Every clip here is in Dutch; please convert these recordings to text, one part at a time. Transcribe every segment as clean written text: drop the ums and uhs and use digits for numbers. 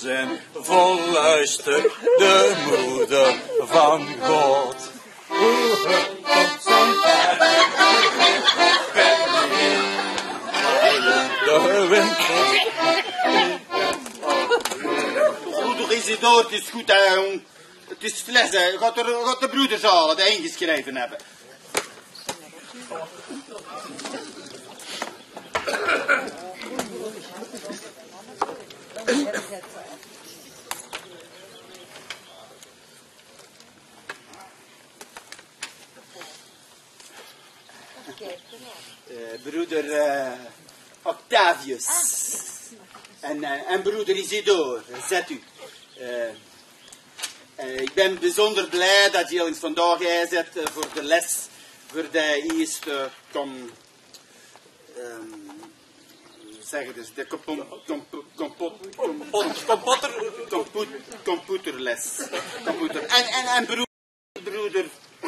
en vol luister, de moeder van God. De wind. Broeder Isidore, het is goed, hè, jong. Het is fles, hè. Gaat de broeders halen, die ingeschreven hebben. Broeder Octavius. En broeder Isidore, zet u. Ik ben bijzonder blij dat jullie ons vandaag inzet voor de les. Voor de eerste zeg het eens, de computerles. Computer. En broeder.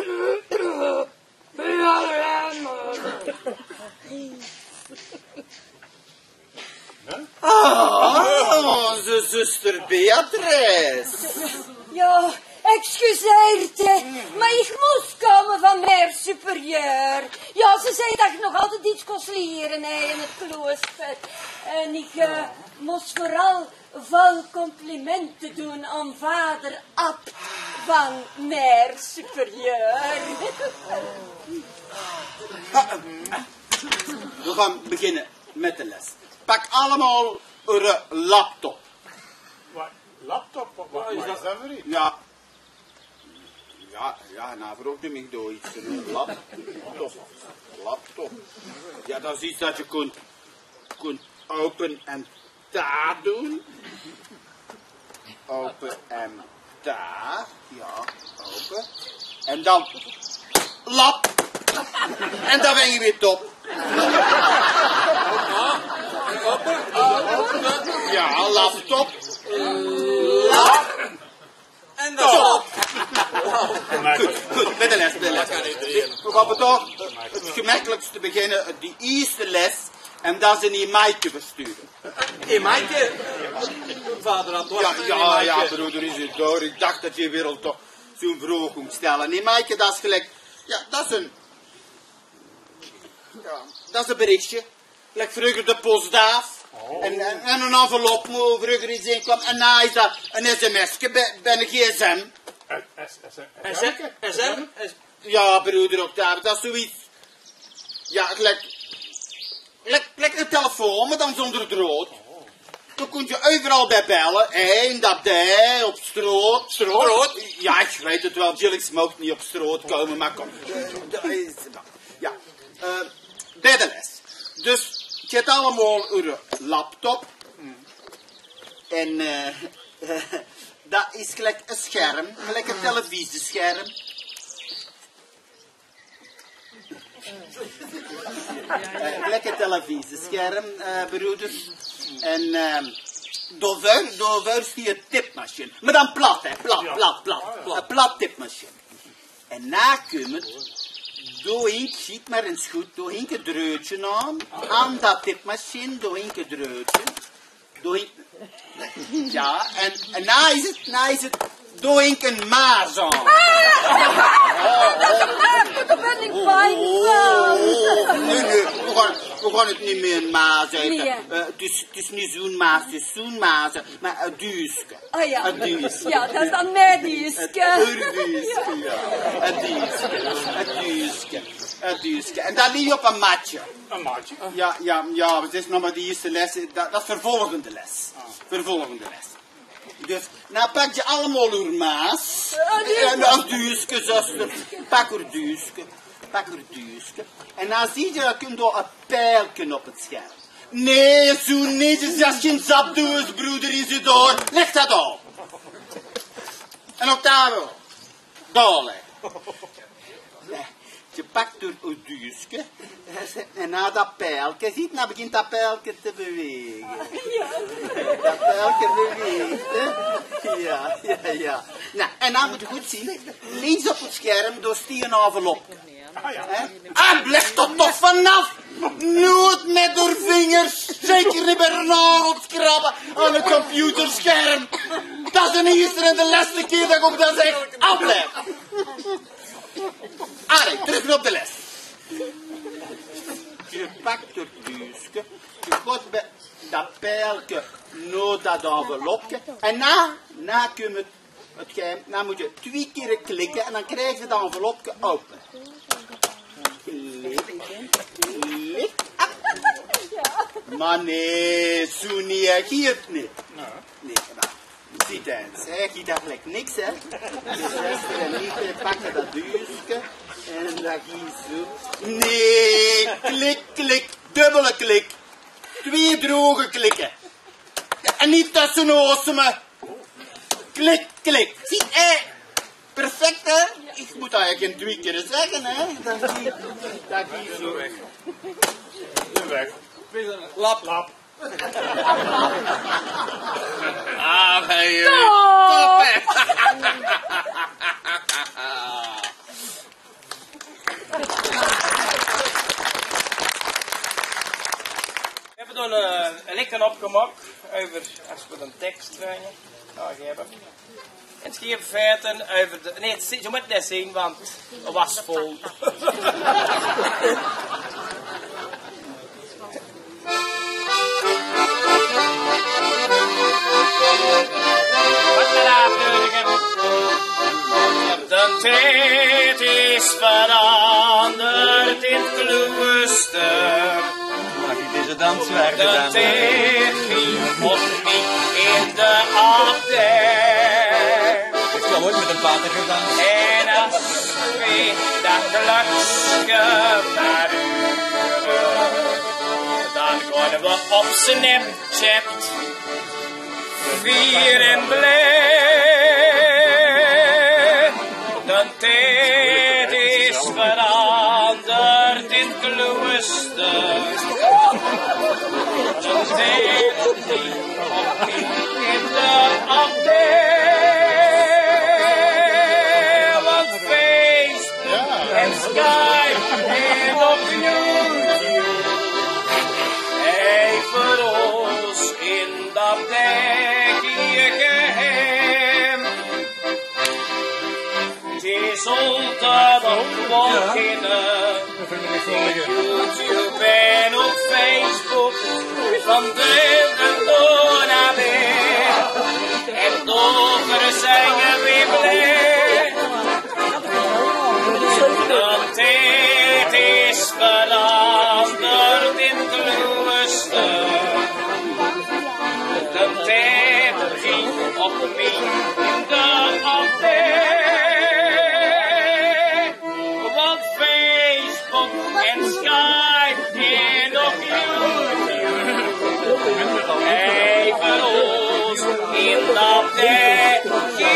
Onze zuster Beatrice. Ja, excuseert, maar ik moest komen van meer superieur. Ja, ze zei dat ik nog altijd iets kon leren in het klooster. En ik moest vooral vol complimenten doen aan vader Abt van meer superieur. We gaan beginnen met de les. Pak allemaal een laptop. Wat? Laptop? Wat is dat voor iets? Ja. Ja, nou vroeg je me door iets. Een laptop. Ja, dat is iets dat je kunt open en daar doen. Open en daar. Ja, open. En dan lap. En dan ben je weer top. Ja, laptop. Lap. En dan. Goed, met de les. We gaan toch het gemakkelijkste beginnen, die eerste les. En dat is een Maaike versturen. Maaike? Vader Antoine. Ja, broeder Isidore. Ik dacht dat je wereld toch zo'n vraag moet stellen. Maaike, dat is gelijk. Ja, dat is een. Ja, dat is een berichtje. Gelijk vroeger de postdaaf. En een envelop waar vroeger iets in kwam. En na is dat een sms'je bij een gsm. SM? Ja, broeder Octave, dat is zoiets. Ja, gelijk een telefoon, maar dan zonder draad. Dan kun je overal bij bellen. In dat dij, op straat. Straat? Ja, ik weet het wel. Jullie mogen niet op straat komen, maar kom. Ja, bij de les. Dus je hebt allemaal een laptop. En dat is gelijk een scherm, gelijk een televisiescherm. Gelijk een televisiescherm, broeders. En daar zie je een tipmachine. Maar dan plat, hè, plat. Een plat tipmachine. En na komen, doorheen, ziet maar eens goed, doorheen een dreutje aan dat tipmachine, doorheen een dreutje. Ja, en na is het doorheen een maas aan. Dat ben ik bij Nee, we gaan het niet meer een maas eten. Nee. Het is niet zo'n maas, het is zo'n maas, maar een duiske. Oh ja. Een duiske. Ja, dat is dan mijn duiske. Een duiske. En dat ligt op een matje. Een maatje? Ja, het is nog maar de eerste les. Dat is vervolgende les. Vervolgende les. Dus, nou pak je allemaal uw maas. En als duiske, zuster. Pak uw duiske. En dan zie je dat je door een pijlje op het scherm. Nee, zo niet. Het is als geen zapdoes, broeder Isidore. Leg dat op. En Octave. Dale. Je pakt door uw duiske. En na dat pijlje, ziet, nou begint dat pijlje te bewegen. Dat pijlje beweegt, hè. Ja. Nou, en dan moet je goed zien. Links op het scherm, door die een envelop. En blijf er toch vanaf. Nooit met haar vingers, zeker niet bij haar nagels krabben aan een computerscherm. Dat is de eerste en de laatste keer dat ik op dat zeg, afblijf. Allee, terug op de les. Je pakt het buisje, je gaat bij dat pijltje naar dat envelopje en na kun je het geheim, dan moet je 2 keer klikken en dan krijg je dat envelopje open. Klik, klik. Maar nee, zo reageert niet. Nee, maar ziet eens, hij giet eigenlijk niks, hè. Dus en niet, pakken dat buisje en dat giet zo. Nee, klik, klik, dubbele klik. 2 droge klikken. Ja, en niet tussen oseme. Klik, klik. Zie, perfect, hè? Ik moet dat eigenlijk 2 keer zeggen, hè? Dat giet zo weg. Weg. Lap. Lap. Ah, hey, Stop! We hebben dan een lekker opgemaakt over, als we een tekst krijgen, geven. En het geeft feiten over de, nee, je moet het niet zien, want het was vol. Wat we daar burgen. De tijd is veranderd in het klooster. Deze danswerk De gedaan. tijd ging op mij in de abdij. Ik heb ooit met een pater gedaan. En als we dat klokje verhuren, dan gaan we op Snapchat vieren blij. De tijd is veranderd in het klooster. De tijd ging op mij in de abdij. Want Facebook en Skype en op YouTube. Hij voor ons in dat dekje geheim. Het is altijd op beginnen. YouTube en op Facebook. Van drinnen door naar bed. En dochter zijn we blij. De tijd is veranderd in het klooster. De tijd ging op mij in de abdij. Want Facebook en Skype en op YouTube. Hij voor ons in de abdij.